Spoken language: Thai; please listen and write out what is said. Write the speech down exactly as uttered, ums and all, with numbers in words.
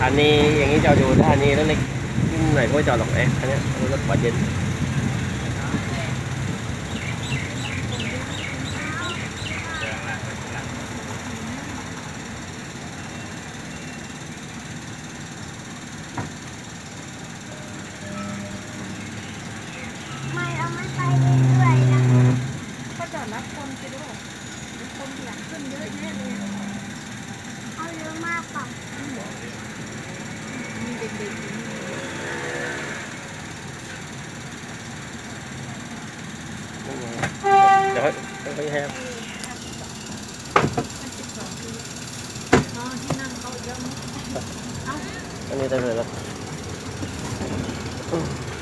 านีอย่างนี้จอดอยู่สถานีแล้วเล็กที่ไหนก็จอดหรอกเอ๊ะคันนี้รถกวาดเย็นไม่เอามันไปเรื่อยๆนะก็จอดรับคนไปด้วยคนอยากขึ้นเยอะแยะเลยเอาเยอะมากป่ะมีเด็กๆเดี๋ยวเขาเขาให้อันนี้ได้เลยแล้ว